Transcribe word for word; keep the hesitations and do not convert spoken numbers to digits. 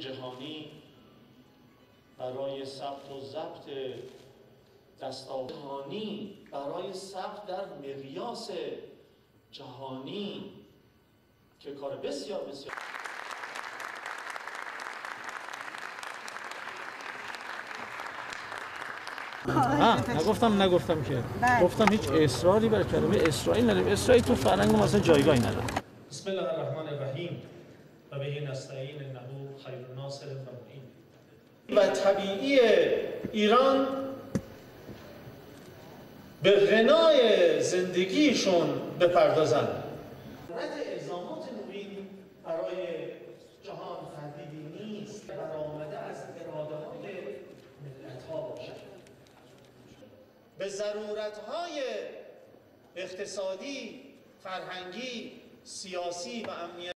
جهانی برای ثبت و ضبط دستاورد جهانی، برای ثبت در مقیاس جهانی که کار بسیار بسیار نه نگفتم نگفتم که گفتم هیچ اصراری بر کلمه اسرائیل نداریم. اسرائیل تو فرهنگ ما اصلا جایگاهی نداره. بسم الله الرحمن الرحیم و به نستعین انه خیر الناصر و معین. و طبیعی ایران به غنای زندگیشون بپردازند. رد الزامات نوین برای جهان تهدیدی نیست، برآمده از اراده‌های ملت‌ها باشد. به ضرورت‌های اقتصادی، فرهنگی، سیاسی و امنیتی